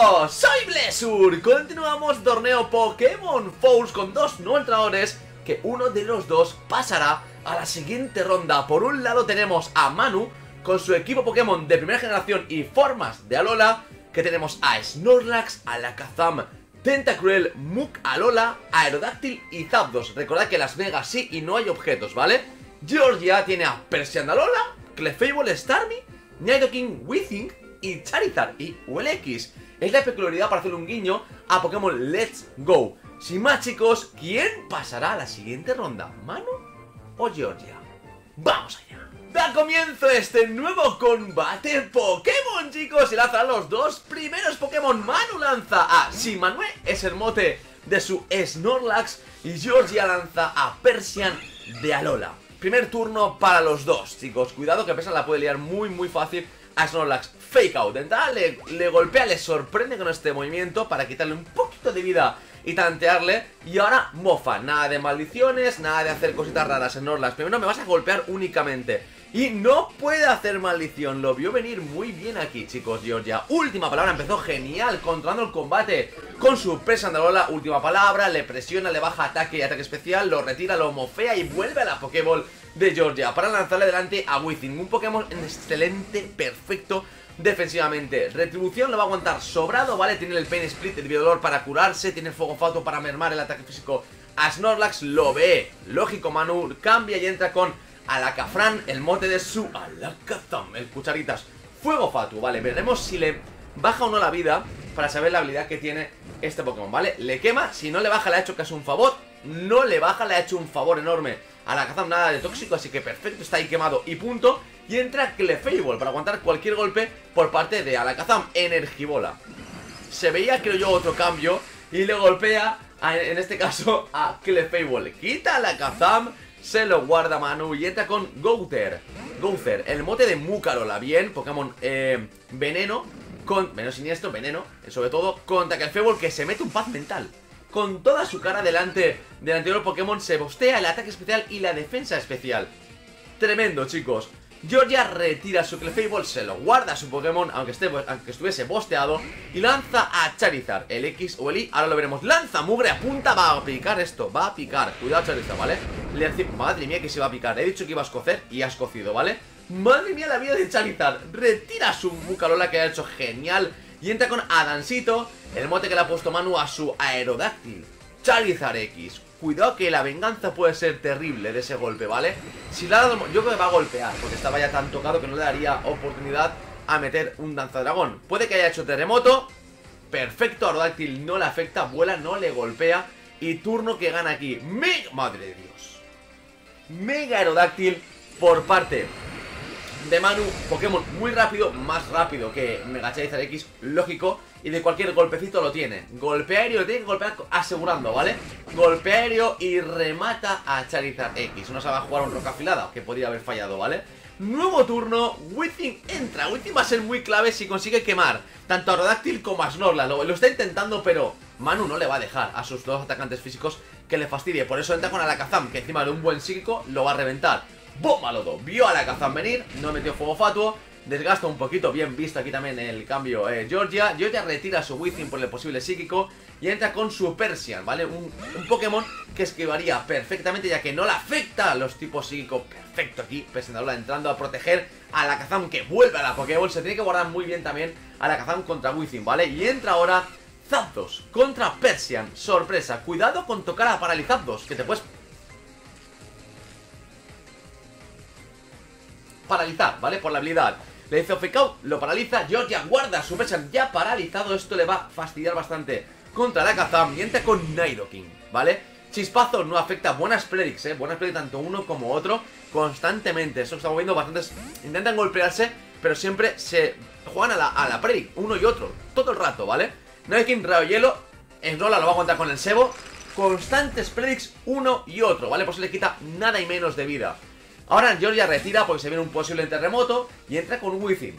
amigos, soy Blessur. Continuamos torneo Pokémon Fouls con dos nuevos entrenadores, que uno de los dos pasará a la siguiente ronda. Por un lado tenemos a Manu con su equipo Pokémon de primera generación y formas de Alola, que tenemos a Snorlax, Alakazam, Tentacruel, Muk, Alola, Aerodactyl y Zapdos. Recordad que las megas sí y no hay objetos, ¿vale? Georgia tiene a Persian de Alola, Clefable, Starmie, Nidoking, Weezing y Charizard y ULX. Es la peculiaridad para hacer un guiño a Pokémon Let's Go. Sin más, chicos, ¿quién pasará a la siguiente ronda? ¿Manu o Georgia? ¡Vamos allá! Da comienzo este nuevo combate Pokémon, chicos. Se lanzan los dos primeros Pokémon. Manu lanza a Simanue, es el mote de su Snorlax, y Georgia lanza a Persian de Alola. Primer turno para los dos, chicos. Cuidado que Persian la puede liar muy fácil a Snorlax. Fake out. De entrada le golpea, le sorprende con este movimiento para quitarle un poquito de vida y tantearle. Y ahora mofa. Nada de maldiciones, nada de hacer cositas raras, Snorlax. Primero me vas a golpear únicamente. Y no puede hacer maldición. Lo vio venir muy bien aquí, chicos. Georgia, última palabra, empezó genial controlando el combate con su Persian de Alola. Última palabra, le presiona, le baja ataque y ataque especial, lo retira, lo mofea y vuelve a la Pokéball de Georgia para lanzarle delante a Weezing. Un Pokémon excelente, perfecto defensivamente. Retribución lo va a aguantar sobrado, ¿vale? Tiene el Pain Split, el Biodolor para curarse, tiene el Fuego Fatuo para mermar el ataque físico a Snorlax. Lo ve, lógico. Manu cambia y entra con Alakafran, el mote de su Alakazam, el Cucharitas. Fuego Fatuo, ¿vale? Veremos si le baja o no la vida para saber la habilidad que tiene este Pokémon, ¿vale? Le quema, si no le baja le ha hecho casi un favor. No le baja, le ha hecho un favor enorme a Alakazam, nada de tóxico, así que perfecto, está ahí quemado y punto. Y entra Clefable para aguantar cualquier golpe por parte de Alakazam. Energibola. Se veía, creo yo, otro cambio y le golpea, en este caso, a Clefable. Quita a Alakazam, se lo guarda Manu y entra con Gouther, el mote de Alola. Bien, Pokémon veneno, con veneno siniestro, veneno, sobre todo contra Clefable, que se mete un paz mental. Con toda su cara delante del anterior Pokémon, se bostea el ataque especial y la defensa especial. Tremendo, chicos. Georgia retira su Clefable, se lo guarda a su Pokémon, aunque estuviese bosteado, y lanza a Charizard, el X o el Y, ahora lo veremos. Lanza Mugre, apunta, va a picar esto, va a picar. Cuidado, Charizard, ¿vale? Madre mía que se va a picar, he dicho que iba a escocer y ha escocido, ¿vale? Madre mía la vida de Charizard. Retira su Alola, que ha hecho genial, y entra con Adansito, el mote que le ha puesto Manu a su Aerodactyl. Charizard X. Cuidado que la venganza puede ser terrible de ese golpe, ¿vale? Si le ha dado, yo creo que va a golpear, porque estaba ya tan tocado que no le daría oportunidad a meter un danzadragón. Puede que haya hecho terremoto. Perfecto, Aerodactyl no le afecta, vuela, no le golpea. Y turno que gana aquí. Madre de Dios. Mega Aerodactyl por parte de Manu. Pokémon muy rápido, más rápido que Mega Charizard X, lógico. Y de cualquier golpecito lo tiene. Golpe aéreo, lo tiene que golpear asegurando, ¿vale? Golpe aéreo y remata a Charizard X. No se va a jugar un roca afilada, que podría haber fallado, ¿vale? Nuevo turno, Weezing entra. Weezing va a ser muy clave si consigue quemar tanto a Aerodactyl como a Snorlax. Lo está intentando, pero Manu no le va a dejar a sus dos atacantes físicos que le fastidie. Por eso entra con Alakazam, que encima de un buen psíquico lo va a reventar. ¡Bomba lodo! Vio a Alakazam venir, no metió Fuego Fatuo. Desgasta un poquito, bien visto aquí también el cambio Georgia. Georgia retira su Weezing por el posible psíquico y entra con su Persian, ¿vale? Un Pokémon que esquivaría perfectamente, ya que no le afecta a los tipos psíquicos. Perfecto aquí, Persian de Alola entrando a proteger a Alakazam, que vuelve a la Pokéball. Se tiene que guardar muy bien también a Alakazam contra Weezing, ¿vale? Y entra ahora Zapdos contra Persian. Sorpresa, cuidado con tocar a Paralizapdos, que te puedes paralizar, ¿vale? Por la habilidad. Le dice Fake Out, lo paraliza. Georgia guarda su Persian ya paralizado. Esto le va a fastidiar bastante contra Alakazam y entra con Nidoking, ¿vale? Chispazo no afecta. Buenas Predicts, buenas Predicts tanto uno como otro constantemente. Eso estamos viendo bastantes. Intentan golpearse, pero siempre se juegan a la Predict, uno y otro, todo el rato, ¿vale? Nidoking, Rayo Hielo. Snorlax lo va a aguantar con el Sebo. Constantes Predicts uno y otro, ¿vale? Por eso le quita nada y menos de vida. Ahora Georgia retira porque se viene un posible terremoto y entra con Weezing.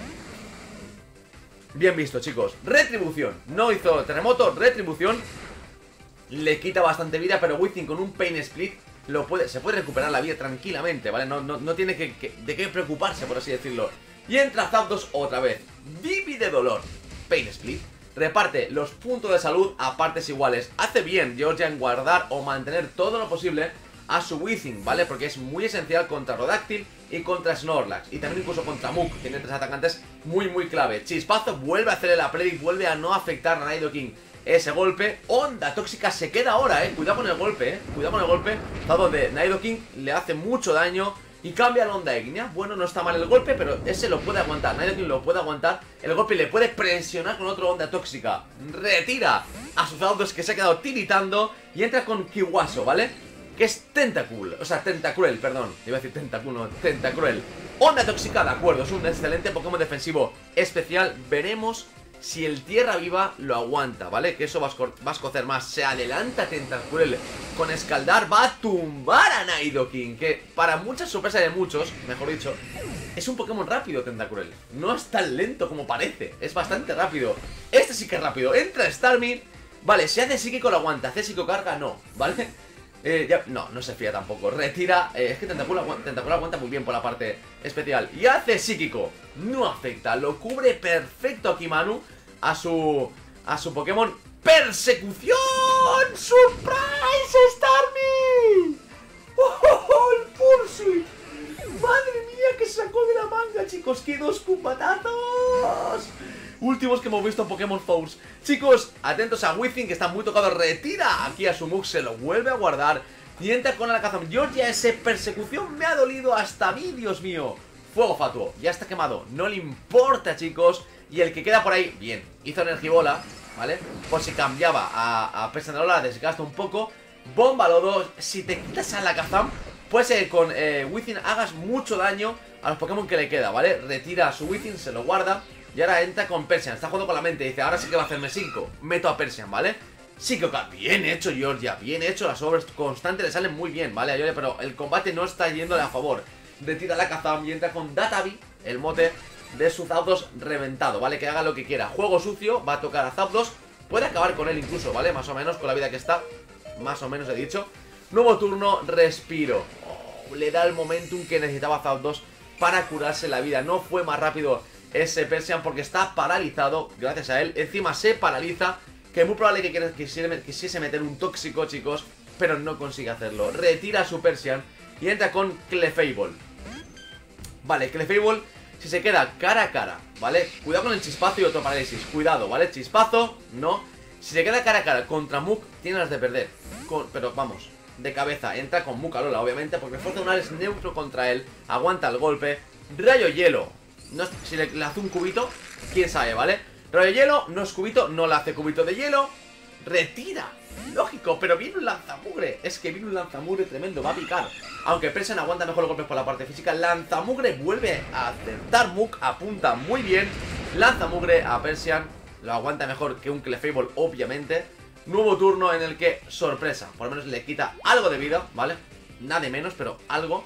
Bien visto, chicos. Retribución. No hizo terremoto, retribución. Le quita bastante vida, pero Weezing con un Pain Split se puede recuperar la vida tranquilamente, ¿vale? No tiene de qué preocuparse, por así decirlo. Y entra Zapdos otra vez. Divi de dolor. Pain Split. reparte los puntos de salud a partes iguales. Hace bien Georgia en guardar o mantener todo lo posible a su Weezing, ¿vale? Porque es muy esencial contra Rodactyl y contra Snorlax. Y también incluso contra Muk, tiene 3 atacantes muy clave. Chispazo vuelve a hacerle la predict, vuelve a no afectar a Nidoking ese golpe. Onda tóxica se queda ahora, cuidado con el golpe, cuidado con el golpe. Dado de Nidoking le hace mucho daño y cambia la onda ígnea. Bueno, no está mal el golpe, pero ese lo puede aguantar. Nidoking lo puede aguantar. El golpe le puede presionar con otra onda tóxica. Retira a sus Zapdos que se ha quedado tiritando y entra con Kiwaso, ¿vale? Que es Tentacruel, o sea, Tentacruel, perdón. Iba a decir Tentacruel, no, Tentacruel. Onda tóxica, de acuerdo, es un excelente Pokémon defensivo especial. Veremos si el Tierra Viva lo aguanta, ¿vale? Que eso va a escocer más. Se adelanta Tentacruel con Escaldar, va a tumbar a Nidoking, que para mucha sorpresa de muchos, mejor dicho, es un Pokémon rápido Tentacruel. No es tan lento como parece, es bastante rápido. Este sí que es rápido, entra Starmie. Vale, si hace psíquico lo aguanta, hace psíquico carga no, ¿vale? No se fía tampoco. Retira, es que Tentacruel aguanta muy bien por la parte especial. Y hace psíquico, no afecta. Lo cubre perfecto aquí Manu a su Pokémon. ¡Persecución! ¡Surprise, Starmie! ¡Oh, el Pursuit! ¡Madre mía, que sacó de la manga, chicos! ¡Qué dos cupatazos! Últimos que hemos visto en Pokémon Force. Chicos, atentos a Weezing, que está muy tocado. Retira aquí a su Muk, se lo vuelve a guardar y entra con Alakazam. Georgia, ese persecución me ha dolido hasta a mí, Dios mío. Fuego fatuo, ya está quemado, no le importa, chicos. Y el que queda por ahí, bien, hizo Energibola, ¿vale? Por si cambiaba a Persianola, desgasta un poco. Bomba Lodo, si te quitas a Alakazam, pues con Weezing hagas mucho daño a los Pokémon que le queda, ¿vale? Retira a su Weezing, se lo guarda. Y ahora entra con Persian, está jugando con la mente. Dice, ahora sí que va a hacerme 5. Meto a Persian, ¿vale? Psíquica, bien hecho Georgia, bien hecho. Las overs constantes le salen muy bien, ¿vale? A Georgia, pero el combate no está yéndole a favor. Retira la Alakazam y entra con Datavi, el mote de su Zapdos reventado, ¿vale? Que haga lo que quiera. Juego sucio, va a tocar a Zapdos. Puede acabar con él incluso, ¿vale? Más o menos, con la vida que está. Más o menos he dicho. Nuevo turno, respiro. Oh, le da el momentum que necesitaba Zapdos para curarse la vida. No fue más rápido ese Persian porque está paralizado. Gracias a él, encima se paraliza. Que es muy probable que quisiese meter un tóxico, chicos, pero no consigue hacerlo. Retira a su Persian y entra con Clefable. Vale, Clefable, si se queda cara a cara, ¿vale? Cuidado con el chispazo y otro parálisis. Cuidado, ¿vale? Chispazo, no. Si se queda cara a cara contra Muk, tiene las de perder. Pero vamos, de cabeza. Entra con Muk Alola, obviamente, porque Fuerza Lunar es neutro contra él. Aguanta el golpe. Rayo Hielo. No, si le hace un cubito, quién sabe, ¿vale? Rayo Hielo, no es cubito, no le hace cubito de hielo. Retira, lógico, pero viene un lanzamugre. Es que viene un lanzamugre tremendo, va a picar. Aunque Persian aguanta mejor los golpes por la parte física. Lanzamugre vuelve a acertar. Muk apunta muy bien. Lanzamugre a Persian, lo aguanta mejor que un Clefable, obviamente. Nuevo turno en el que, sorpresa, por lo menos le quita algo de vida, ¿vale? Nada de menos, pero algo.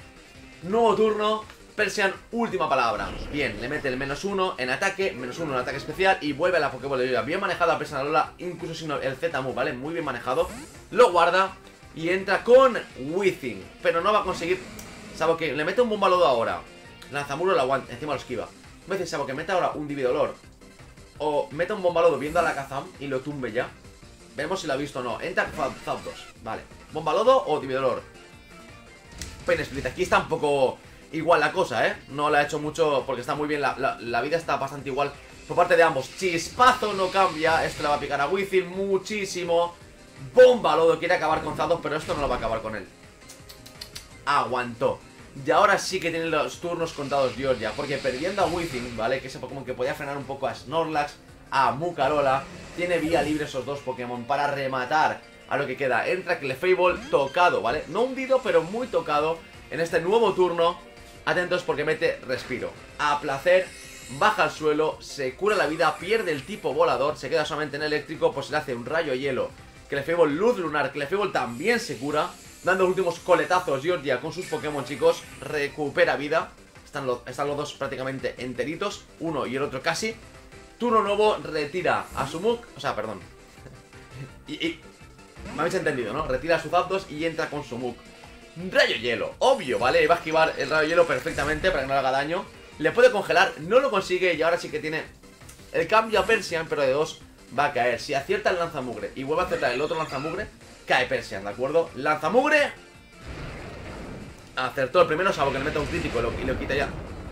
Nuevo turno, Persian, última palabra. Bien, le mete el -1 en ataque, -1 en ataque especial y vuelve a la Pokéball de vida. Bien manejado a Persian Alola, incluso sin el Z-Move, ¿vale? Muy bien manejado. Lo guarda y entra con Weezing, pero no va a conseguir. Salvo que le mete un Bombalodo ahora. Lanzamuro lo aguanta, encima lo esquiva. Me dice, salvo que mete ahora un Dividolor o mete un Bombalodo viendo a la Alakazam y lo tumbe ya. Veremos si lo ha visto o no. Entra Zapdos, vale. Bombalodo o Dividolor. Pain Split, aquí está un poco igual la cosa, ¿eh? No le ha hecho mucho porque está muy bien, la vida está bastante igual por parte de ambos. Chispazo no cambia, esto le va a picar a Weezing muchísimo. Bombalodo quiere acabar con Zapdos, pero esto no lo va a acabar con él. Aguantó. Y ahora sí que tiene los turnos contados Georgia, porque perdiendo a Weezing, ¿vale? Que ese Pokémon que podía frenar un poco a Snorlax, a Muk Alola, tiene vía libre esos dos Pokémon para rematar a lo que queda. Entra Clefable tocado, ¿vale? No hundido, pero muy tocado en este nuevo turno. Atentos porque mete respiro. A placer, baja al suelo, se cura la vida, pierde el tipo volador, se queda solamente en eléctrico, pues le hace un rayo hielo. Clefable luz lunar, Clefable también se cura, dando los últimos coletazos Georgia con sus Pokémon, chicos. Recupera vida. Están los dos prácticamente enteritos, uno y el otro casi. Turno nuevo, retira a su Muk, o sea, perdón. Me habéis entendido, ¿no? Retira a su Zapdos y entra con su Muk. Rayo hielo, obvio, ¿vale? Va a esquivar el rayo hielo perfectamente para que no le haga daño. Le puede congelar, no lo consigue y ahora sí que tiene El cambio a Persian, pero de 2 va a caer. Si acierta el lanzamugre y vuelve a acertar el otro lanzamugre, cae Persian, ¿de acuerdo? Lanzamugre. Acertó el primero, salvo que le meta un crítico y lo quita ya.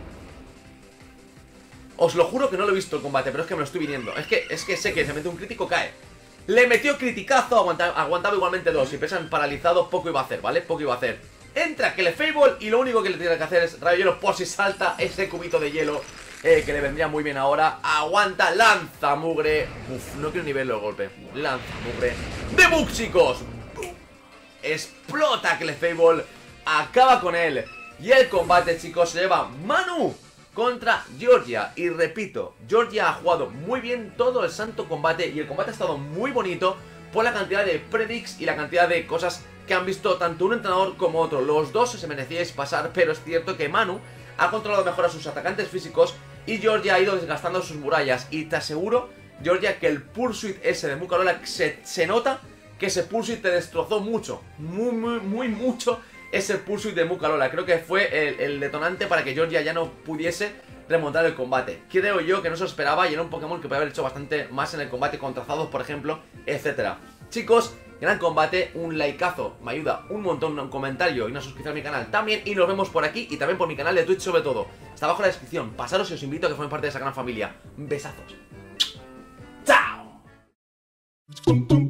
Os lo juro que no lo he visto el combate, pero es que me lo estoy viniendo. Es que sé que se mete un crítico, cae. Le metió criticazo, aguantaba igualmente 2. Si pesan paralizados, poco iba a hacer, ¿vale? Poco iba a hacer. Entra Clefable y lo único que le tiene que hacer es rayo hielo por si salta ese cubito de hielo, que le vendría muy bien ahora. Aguanta, lanza mugre. Uf, no quiero ni verlo el golpe. Lanza mugre de Bug, chicos. Explota Clefable, acaba con él. Y el combate, chicos, se lleva Manu contra Georgia. Y repito, Georgia ha jugado muy bien todo el santo combate. Y el combate ha estado muy bonito por la cantidad de predicts y la cantidad de cosas que han visto tanto un entrenador como otro. Los dos se merecíais pasar, pero es cierto que Manu ha controlado mejor a sus atacantes físicos y Georgia ha ido desgastando sus murallas. Y te aseguro, Georgia, que el Pursuit ese de Muka Lola se nota que ese Pursuit te destrozó mucho. Muy mucho ese Pursuit de Muka Lola. Creo que fue el detonante para que Georgia ya no pudiese remontar el combate. Creo yo que no se lo esperaba y era un Pokémon que podía haber hecho bastante más en el combate con trazados, por ejemplo, etcétera. Chicos, gran combate, un likeazo me ayuda un montón, un comentario y una suscripción a mi canal también. Y nos vemos por aquí y también por mi canal de Twitch sobre todo. Está abajo en la descripción, pasaros y os invito a que formen parte de esa gran familia. Besazos. ¡Chao!